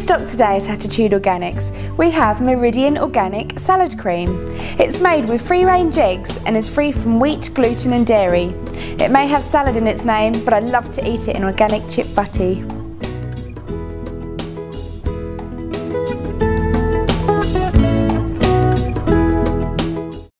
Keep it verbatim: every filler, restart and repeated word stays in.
stock today at Attitude Organics, we have Meridian Organic Salad Cream. It's made with free-range eggs and is free from wheat, gluten and dairy. It may have salad in its name, but I love to eat it in organic chip butty.